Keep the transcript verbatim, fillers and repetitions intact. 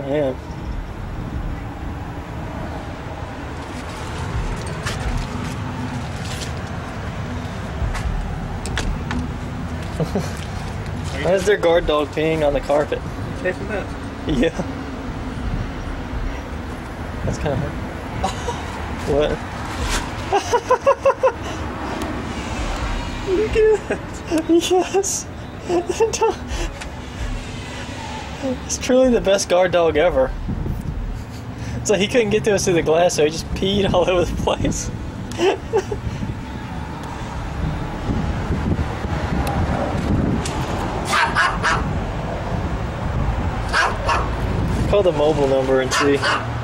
am. Why is their guard dog peeing on the carpet? Taking that? Yeah. That's kind of hard. What? Look at that! Yes! It's truly the best guard dog ever. So he couldn't get to us through the glass, so he just peed all over the place. Call the mobile number and see.